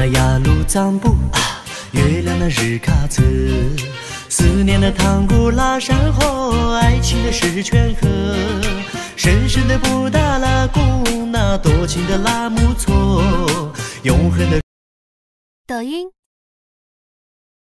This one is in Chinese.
那雅鲁藏布月亮的日喀则，思念的唐古拉山后，爱情的石泉河，神圣的布达拉宫，那多情的拉木错，永恒的。 抖音。